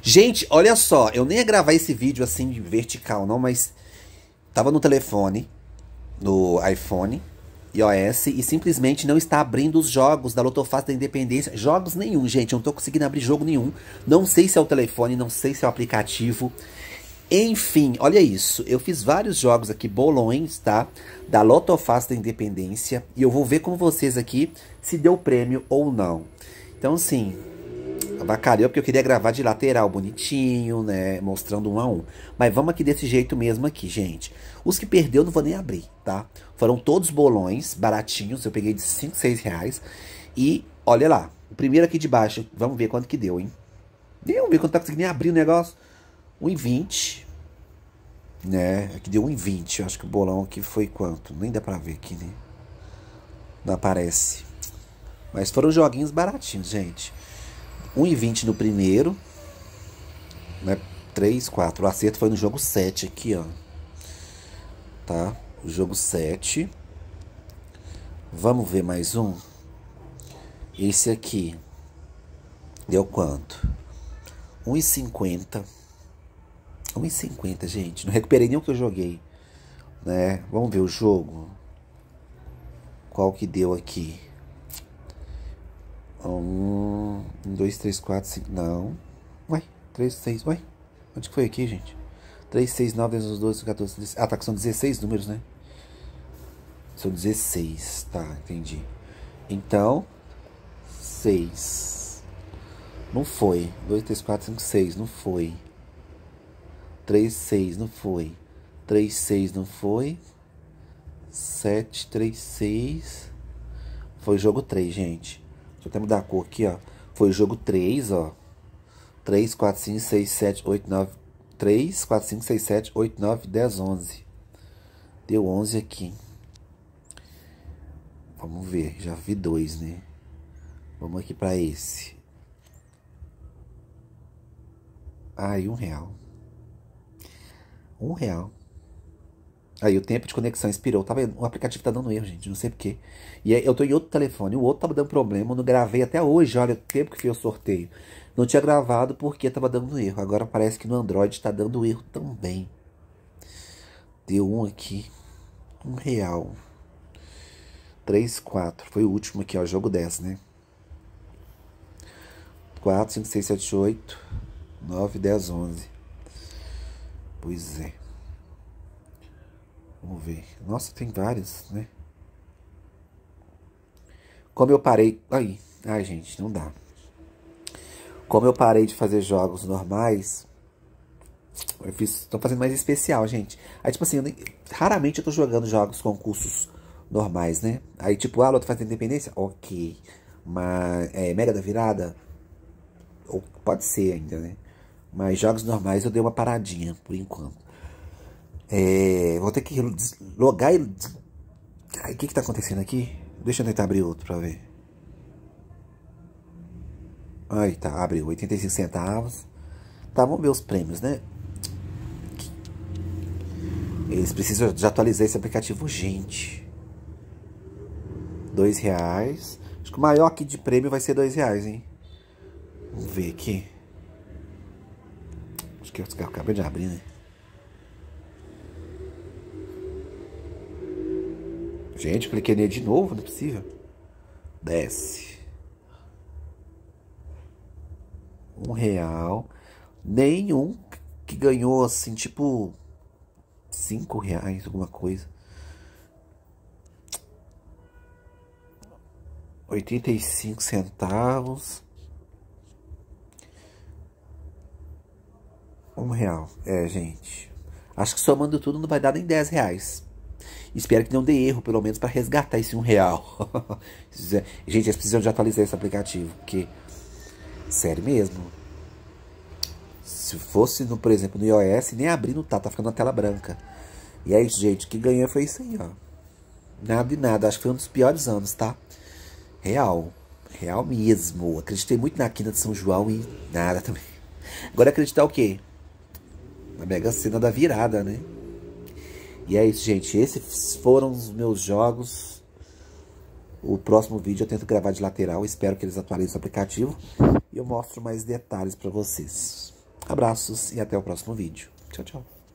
Gente, olha só, eu nem ia gravar esse vídeo assim vertical não, mas tava no telefone, no iPhone, iOS, e simplesmente não está abrindo os jogos da Lotofácil da Independência. Jogos nenhum, gente, eu não tô conseguindo abrir jogo nenhum. Não sei se é o telefone, não sei se é o aplicativo. Enfim, olha isso, eu fiz vários jogos aqui, bolões, tá? Da Lotofácil da Independência, e eu vou ver com vocês aqui se deu prêmio ou não. Então, assim, avacalhou porque eu queria gravar de lateral, bonitinho, né? Mostrando um a um. Mas vamos aqui desse jeito mesmo aqui, gente. Os que perdeu eu não vou nem abrir, tá? Foram todos bolões, baratinhos. Eu peguei de 5, 6 reais. E olha lá, o primeiro aqui de baixo, vamos ver quanto que deu, hein? Vamos ver quanto tá conseguindo abrir o negócio. 1,20, né? Aqui deu 1,20. Eu acho que o bolão aqui foi quanto? Nem dá pra ver aqui, né? Não aparece. Mas foram joguinhos baratinhos, gente. 1,20 no primeiro, né? 3, 4. O acerto foi no jogo 7 aqui, ó. Tá? O jogo 7. Vamos ver mais um. Esse aqui. Deu quanto? 1,50. 1,50, gente. Não recuperei nem o que eu joguei, né? Vamos ver o jogo. Qual que deu aqui? 1, 2, 3, 4, 5. Não. Ué, 3, 6. Ué, onde que foi aqui, gente? 3, 6, 9, 10, 11, 12, 14, 16. Ah, tá, que são 16 números, né? São 16. Tá, entendi. Então, 6. Não foi. 2, 3, 4, 5, 6. Não foi. 3, 6. Não foi. 3, 6. Não foi. 7, 3, 6. Foi jogo 3, gente. Deixa eu até mudar a cor aqui, ó. Foi o jogo 3, ó. 3, 4, 5, 6, 7, 8, 9. 3, 4, 5, 6, 7, 8, 9, 10, 11. Deu 11 aqui. Vamos ver. Já vi 2, né? Vamos aqui pra esse. Ai, R$1. R$1. Aí o tempo de conexão expirou. Tá vendo? O aplicativo tá dando erro, gente. Não sei porquê. E aí, eu tô em outro telefone. O outro tava dando problema. Eu não gravei até hoje. Olha o tempo que fez o sorteio. Não tinha gravado porque tava dando erro. Agora parece que no Android tá dando erro também. Deu um aqui. R$1. 3, 4. Foi o último aqui, ó. Jogo 10, né? 4, 5, 6, 7, 8, 9, 10, 11. Pois é. Vamos ver. Nossa, tem vários, né? Como eu parei... Aí. Ai, gente, não dá. Como eu parei de fazer jogos normais, eu fiz... Tô fazendo mais especial, gente. Aí, tipo assim, raramente eu tô jogando jogos concursos normais, né? Aí, tipo, ah, Loto faz Independência? Ok. Mas, Mega da Virada? Ou pode ser ainda, né? Mas jogos normais eu dei uma paradinha, por enquanto. Vou ter que logar e... Ai, o que tá acontecendo aqui? Deixa eu tentar abrir outro pra ver. Aí, tá, abriu. 85 centavos. Tá, vamos ver os prêmios, né? Eles precisam de atualizar esse aplicativo, gente. R$2. Acho que o maior aqui de prêmio vai ser R$2, hein? Vamos ver aqui. Acho que eu acabei de abrir, né? Gente, cliquei nele de novo, não é possível. Desce. R$1. Nenhum que ganhou assim, tipo, R$5, alguma coisa. 85 centavos. R$1. Gente. Acho que somando tudo não vai dar nem R$10. Espero que não dê erro, pelo menos para resgatar esse R$1. Gente, eles precisam de atualizar esse aplicativo, porque... Sério mesmo. Se fosse, por exemplo, no iOS, nem abrindo tá ficando na tela branca. E é isso, gente, o que ganhou foi isso aí, ó. Nada e nada, acho que foi um dos piores anos, tá? Real. Real mesmo. Acreditei muito na quina de São João e nada também. Agora acreditar o quê? Na Mega Sena da virada, né? E é isso, gente. Esses foram os meus jogos. O próximo vídeo eu tento gravar de lateral. Espero que eles atualizem o aplicativo. E eu mostro mais detalhes pra vocês. Abraços e até o próximo vídeo. Tchau, tchau.